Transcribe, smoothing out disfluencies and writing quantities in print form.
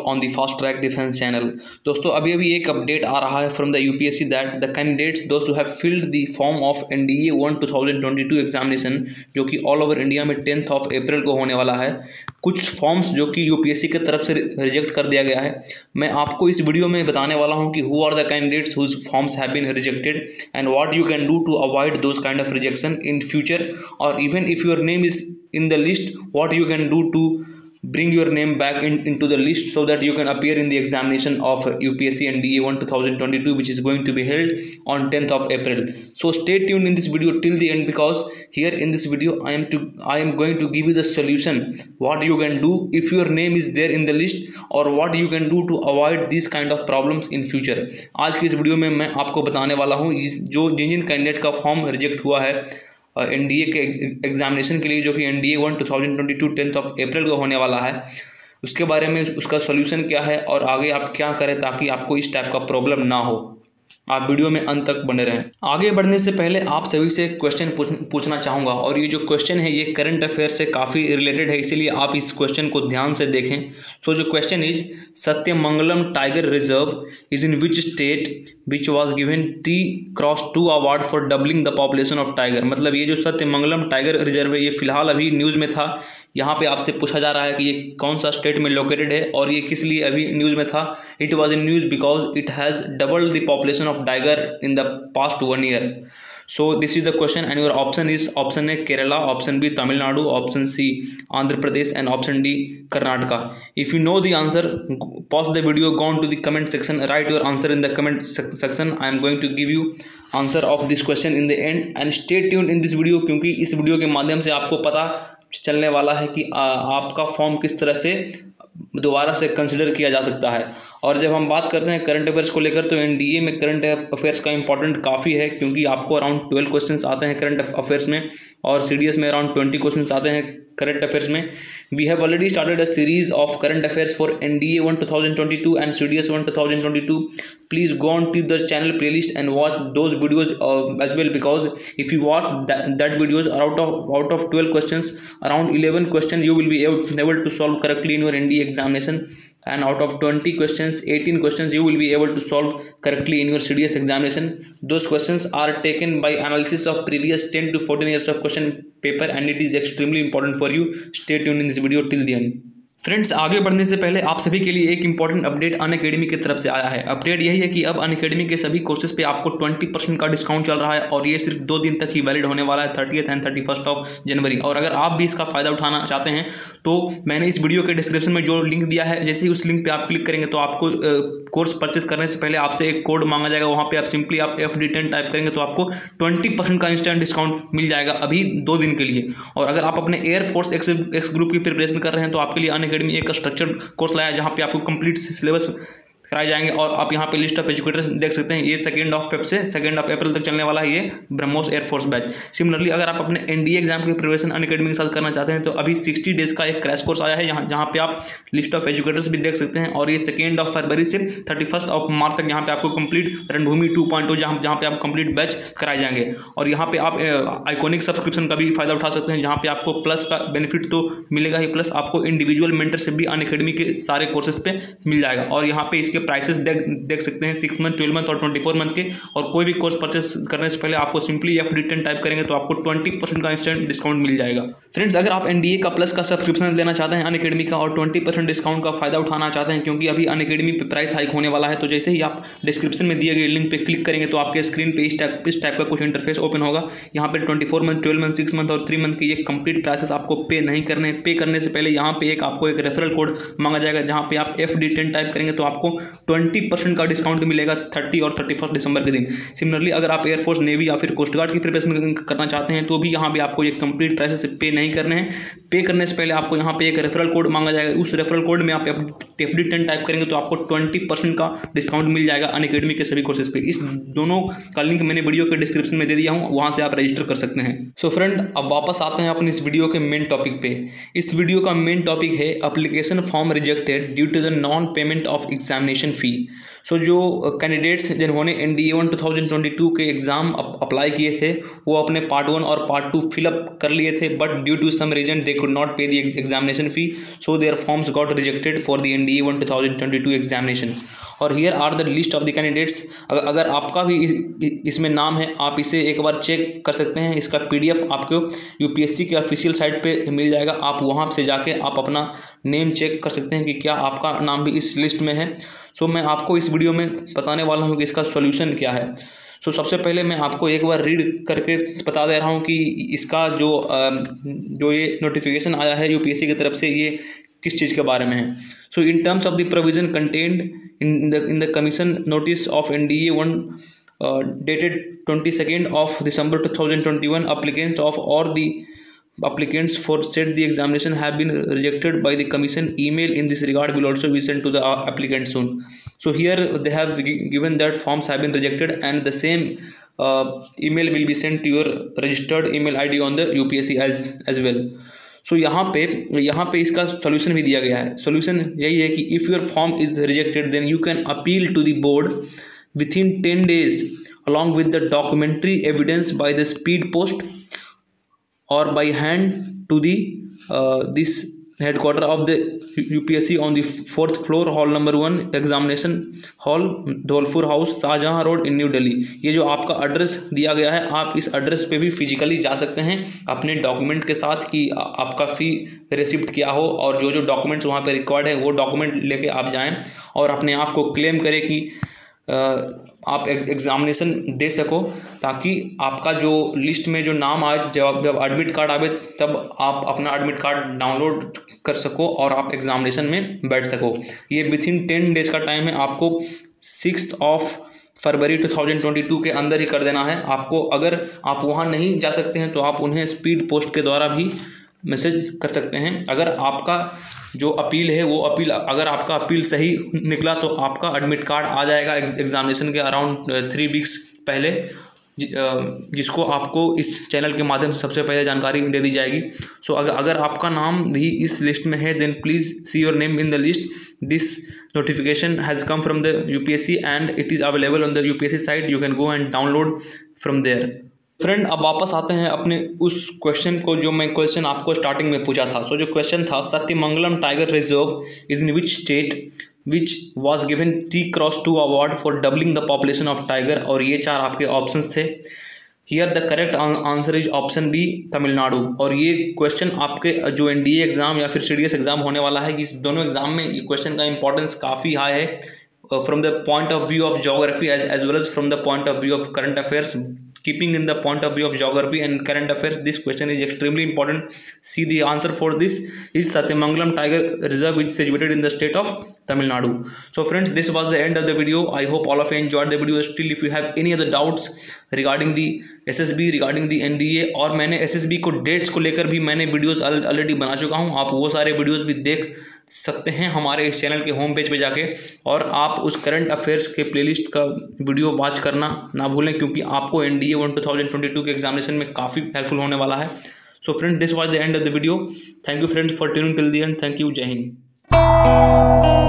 on the Fast Track Defense channel। दोस्तों अभी एक अपडेट आ रहा है from the UPSC that the candidates दोस्त who have filled the form of NDA 1 2022 examination जो कि ऑल ओवर इंडिया में 10th of April को होने वाला है। कुछ फॉर्म्स जो कि यूपीएससी की तरफ से रिजेक्ट कर दिया गया है। मैं आपको इस वीडियो में बताने वाला हूं कि who are the candidates whose forms have been rejected and what you can do to avoid those kind of rejection in future, और even if your name is in the list, what you can do to bring your name back into the list so that you can appear in the examination of UPSC NDA 1 2022 which is going to be held on 10th of April. So stay tuned in this video till the end, because here in this video I am going to give you the solution what you can do if your name is there in the list, or what you can do to avoid these kind of problems in future। आज की इस video में मैं आपको बताने वाला हूँ जिन कैंडिडेट का फॉर्म रिजेक्ट हुआ है एनडीए के एग्जामिनेशन के लिए, जो कि एनडीए 1 2022 10th of April को होने वाला है, उसके बारे में उसका सॉल्यूशन क्या है और आगे आप क्या करें ताकि आपको इस टाइप का प्रॉब्लम ना हो। आप वीडियो में अंत तक बने रहें। आगे बढ़ने से पहले आप सभी से क्वेश्चन पूछना चाहूँगा, और ये जो क्वेश्चन है ये करंट अफेयर से काफ़ी रिलेटेड है, इसीलिए आप इस क्वेश्चन को ध्यान से देखें। सो जो question is Sathyamangalam tiger reserve is in which state which was given T+2 award for doubling the population of tiger. मतलब ये जो सत्यमंगलम टाइगर रिजर्व है ये फिलहाल अभी न्यूज़ में था। यहाँ पे आपसे पूछा जा रहा है कि ये कौन सा स्टेट में लोकेटेड है और ये किस लिए अभी न्यूज़ में था। It was in news because it has doubled the population of tiger in the past 1 year। So this is the question and your option is, option A Kerala, option B Tamil Nadu, option C Andhra Pradesh and option D Karnataka. If you know the answer pause the video, go on to the comment section, write your answer in the comment section. I am going to give you answer of this question in the end and stay tuned in this video, क्योंकि इस video के माध्यम से आपको पता चलने वाला है कि आपका फॉर्म किस तरह से दोबारा से कंसिडर किया जा सकता है। और जब हम बात करते हैं करंट अफेयर्स को लेकर, तो एनडीए में करंट अफेयर्स का इंपॉर्टेंट काफ़ी है, क्योंकि आपको अराउंड 12 क्वेश्चंस आते हैं करंट अफेयर्स में, और सीडीएस में अराउंड 20 क्वेश्चंस आते हैं करंट अफेयर्स में। We have already started a series of current affairs for NDA 1 2022 and CDS 1 2022। Please go on to the channel playlist and watch those videos as well, because if you watch that videos out of 12 questions, around 11 question you will be able to solve correctly in your NDA examination, and out of 20 questions 18 questions you will be able to solve correctly in your CDS examination. Those questions are taken by analysis of previous 10 to 14 years of question paper and it is extremely important for you. Stay tuned in this video till the end. Friends आगे बढ़ने से पहले आप सभी के लिए एक important update Unacademy की तरफ से आया है। अपडेट यही है कि अब अनअकैडमी के सभी कोर्सेज पे आपको 20% का डिस्काउंट चल रहा है, और ये सिर्फ 2 दिन तक ही वैलिड होने वाला है, 30th and 31st of January। और अगर आप भी इसका फ़ायदा उठाना चाहते हैं तो मैंने इस वीडियो के डिस्क्रिप्शन में जो लिंक दिया है, जैसे ही उस लिंक पर आप क्लिक करेंगे तो आपको कोर्स परचेस करने से पहले आपसे एक कोड मांगा जाएगा। वहाँ पर आप सिंपली आप FD10 टाइप करेंगे तो आपको 20% का इंस्टेंट डिस्काउंट मिल जाएगा अभी 2 दिन के लिए। और अगर आप अपने एयरफोर्स एक्स ग्रुप की प्रिपरेशन कर रहे हैं तो आपके लिए अनअकैडमी एक स्ट्रक्चर कोर्स लाया जहां पे आपको कंप्लीट सिलेबस कराए जाएंगे। और आप यहां पे लिस्ट ऑफ एजुकेटर्स देख सकते हैं, ये 2nd of Feb से 2nd of April तक चलने वाला है ये ब्रह्मोस एयरफोर्स बैच। सिमिलरली अगर आप अपने एनडीए एग्जाम की प्रिपरेशन अनअकैडमी के साथ करना चाहते हैं तो अभी 60 डेज का एक क्रैश कोर्स आया है, जहां पे आप लिस्ट ऑफ एजुकेटर्स भी देख सकते हैं। और ये 2nd of February से 31st of March तक यहाँ पे आपको कंप्लीट रणभूमि 2.0 जहाँ पे आप कंप्लीट बैच कराए जाएंगे। और यहाँ पे आप आइकॉनिक सब्सक्रिप्शन का भी फायदा उठा सकते हैं, जहाँ पे आपको प्लस का बेनिफिट तो मिलेगा ही, प्लस आपको इंडिविजुअल मेंटरशिप भी अनअकैडमी के सारे कोर्सेज पे मिल जाएगा। और यहाँ पे इसके प्राइसेस देख सकते हैं 6 मंथ, 12 मंथ और 24 मंथ के। और कोई भी कोर्स परचेस करने से पहले आपको सिंपली FD10 टाइप करेंगे तो आपको 20% का इंस्टेंट डिस्काउंट मिल जाएगा। फ्रेंड्स अगर आप एनडीए का प्लस का सब्सक्रिप्शन लेना चाहते हैं अनअकैडमी का और 20% डिस्काउंट का फायदा उठाना चाहते हैं, क्योंकि अभी अनअकैडमी पे प्राइस हाइक होने वाला है, तो जैसे ही आप डिस्क्रिप्शन में दिए गए लिंक पे क्लिक करेंगे तो आपके स्क्रीन पे इस टाइप का कुछ इंटरफेस ओपन होगा। यहाँ पे 24 मंथ, 12 मंथ, 6 मंथ और 3 मंथ के ये कंप्लीट प्राइसेस आपको पे नहीं करने। पे करने से पहले यहाँ पे आपको एक रेफरल कोड मांगा जाएगा, जहाँ पे आप FD10 टाइप करेंगे तो आपको 20% का डिस्काउंट मिलेगा 30 और 31 दिसंबर के दिन। सिमिलरली अगर आप एयरफोर्स, नेवी या फिर कोस्ट गार्ड की प्रिपरेशन करना चाहते हैं तो भी यहाँ पे आपको ये कंप्लीट प्राइसेस पे नहीं करने हैं। पे करने से पहले आपको यहाँ पे एक रेफरल कोड मांगा जाएगा, उस रेफरल कोड में आप FD10 टाइप करेंगे तो आपको 20% का डिस्काउंट मिल जाएगा अनअकैडमी के सभी कोर्सेज पे। इस दोनों का लिंक मैंने वीडियो के डिस्क्रिप्शन में दे दिया हूँ, वहाँ से आप रजिस्टर कर सकते हैं। सो फ्रेंड अब वापस आते हैं अपनी इस वीडियो के मेन टॉपिक पे। इस वीडियो का मेन टॉपिक है application form rejected due to the non payment of examination fee. So जो कैंडिडेट्स जिन्होंने NDA 1 2022 के एग्ज़ाम अप्लाई किए थे वो अपने पार्ट 1 और पार्ट 2 फिलअप कर लिए थे, but due to some reason they could not pay the examination fee, so their forms got rejected for the NDA 1 2022 examination. और here are the list of the candidates. अगर आपका भी इसमें नाम है, आप इसे एक बार चेक कर सकते हैं। इसका PDF आपको UPSC के ऑफिशियल साइट पे मिल जाएगा, आप वहाँ से जाके आप अपना नेम चेक कर सकते हैं कि क्या आपका नाम भी इस लिस्ट में है। सो मैं आपको इस वीडियो में बताने वाला हूँ कि इसका सॉल्यूशन क्या है। सो सबसे पहले मैं आपको एक बार रीड करके बता दे रहा हूँ कि इसका जो ये नोटिफिकेशन आया है UPSC की तरफ से, ये किस चीज़ के बारे में है। So in terms of the provision contained in the commission notice of NDA 1 dated 22nd of December 2021, applicants for said the examination have been rejected by the commission. Email in this regard will also be sent to the applicant soon. So here they have given that forms have been rejected, and the same email will be sent to your registered email ID on the UPSC as well. So यहाँ पे इसका solution भी दिया गया है। Solution यही है कि if your form is rejected then you can appeal to the board within 10 days along with the documentary evidence by the speed post or by hand to the this headquarter of the UPSC on the 4th floor, hall number 1, examination hall, Dholpur house, Shahjahan road in New Delhi. ये जो आपका address दिया गया है, आप इस address पे भी फिजिकली जा सकते हैं अपने डॉक्यूमेंट के साथ कि आपका फ़ी रिसिप्ट क्या हो, और जो डॉक्यूमेंट्स वहाँ पे रिकॉर्ड है वो डॉक्यूमेंट लेके आप जाएं और अपने आप को क्लेम करें कि आप एग्जामिनेशन दे सको, ताकि आपका जो लिस्ट में जो नाम आए, जब एडमिट कार्ड आवे तब आप अपना एडमिट कार्ड डाउनलोड कर सको और आप एग्जामिनेशन में बैठ सको। ये विथिन 10 days का टाइम है, आपको 6 फरवरी 2022 के अंदर ही कर देना है। आपको अगर आप वहाँ नहीं जा सकते हैं तो आप उन्हें स्पीड पोस्ट के द्वारा भी मैसेज कर सकते हैं। अगर आपका जो अपील है वो अपील, अगर आपका अपील सही निकला तो आपका एडमिट कार्ड आ जाएगा एग्जामिनेशन के अराउंड 3 weeks पहले, जिसको आपको इस चैनल के माध्यम से सबसे पहले जानकारी दे दी जाएगी। सो अगर आपका नाम भी इस लिस्ट में है then please see your name in the list. This notification has come from the UPSC and it is available on the UPSC site, you can go and download from there. Friend, अब वापस आते हैं अपने उस question को जो मैं question आपको स्टार्टिंग में पूछा था। सो जो क्वेश्चन था, Sathyamangalam tiger reserve is in which state which was given T+2 award for doubling the population of tiger, और ये 4 आपके ऑप्शंस थे। Here the correct answer is option B, Tamil Nadu. और ये क्वेश्चन आपके जो NDA एग्जाम या फिर CDS एग्जाम होने वाला है, इस दोनों एग्जाम में ये क्वेश्चन का इंपॉर्टेंस काफ़ी हाई है from the point of view of geography as well as from the point of view of current affairs. Keeping in the point of view of geography and current affairs, this question is extremely important. See, the answer for this is Satyamangalam Tiger Reserve, which is situated in the state of Tamil Nadu. So friends, this was the end of the video. I hope all of you enjoyed the video. Still, if you have any other doubts regarding the SSB, regarding the NDA, और मैंने SSB को dates को लेकर भी मैंने videos already बना चुका हूँ, आप वो सारे वीडियोस भी देख सकते हैं हमारे इस चैनल के होम पेज पे जाके, और आप उस करंट अफेयर्स के प्लेलिस्ट का वीडियो वॉच करना ना भूलें, क्योंकि आपको NDA 1 2022 के एग्जामिनेशन में काफ़ी हेल्पफुल होने वाला है। So friends, this was the end of the video. Thank you friends for tuning till the end. Thank you. जय हिंद।